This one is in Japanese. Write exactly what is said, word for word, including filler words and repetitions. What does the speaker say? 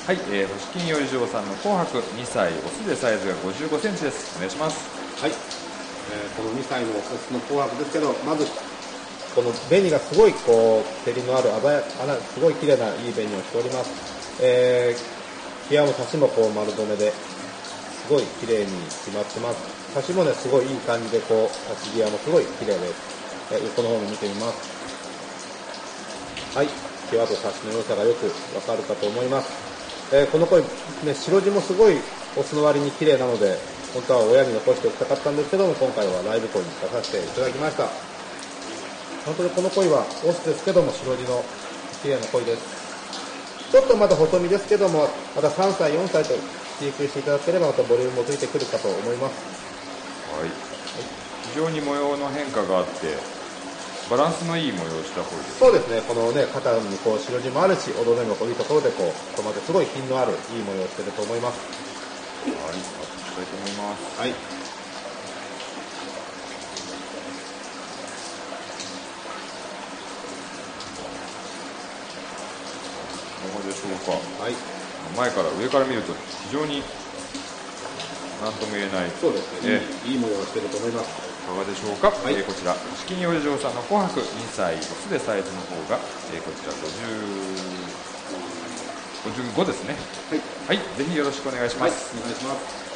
はい、えー、星金よりじょうさんの紅白にさい、オスでサイズがごじゅうごセンチです。お願いします。 はい、えー、このにさいのオスの紅白ですけど、まずこの紅がすごいこう照りのある鮮やかな、すごい綺麗ないい紅をしております。えー、際も差しもこう丸止めですごい綺麗に決まってます。差しもねすごいいい感じでこう差し際もすごい綺麗です。えー、横の方も見てみます。はい、際と差しの良さがよくわかるかと思います。えー、この鯉、ね、白地もすごいオスの割に綺麗なので、本当は親に残しておきたかったんですけども、今回はライブ鯉に出させていただきました。本当にこの鯉はオスですけども白地の綺麗な鯉です。ちょっとまだ細身ですけども、まださんさいよんさいと飼育していただければまたボリュームもついてくるかと思います。 はい、非常に模様の変化があってバランスのいい模様をした鯉です。 そうですね、このね肩にこう白地もあるし、踊りもこういいところでこうここまですごい品のあるいい模様をしていると思います。 はい、アップしたいと思います。 はい、 いかがでしょうか。 はい、 前から上から見ると非常に何とも言えない。 そうですね、えー、いい模様をしていると思います。 いかがでしょうか。はい、えー、こちら星金よりじょうさんの紅白にさい、オスでサイズの方が、えー、こちらごじゅう、ごじゅうごですね。 はい、 はい、ぜひよろしくお願いします。 はい、お願いします。